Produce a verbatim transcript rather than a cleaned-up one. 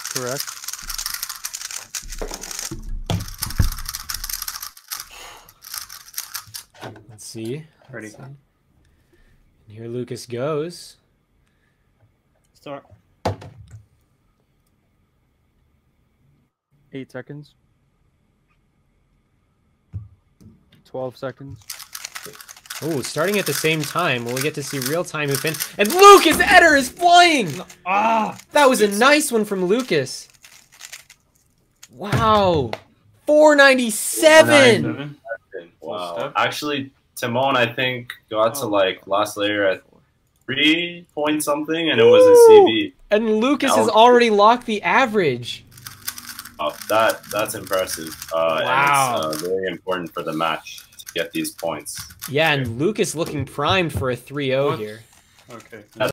Correct. Let's see. Ready. Let's see. And here Lucas goes. Start. Eight seconds. Twelve seconds. Oh, starting at the same time. Will we get to see real-time move in? And Lucas Etter is flying! Ah! That was a nice one from Lucas. Wow. four ninety-seven! Wow. Actually, Tymon, I think, got to like last layer at three point something, and it was a C B. And Lucas Now- has already locked the average. Oh, that that's impressive. Uh, Wow. And it's uh, very important for the match to get these points. Yeah, and Lucas looking primed for a three oh What? here. Okay.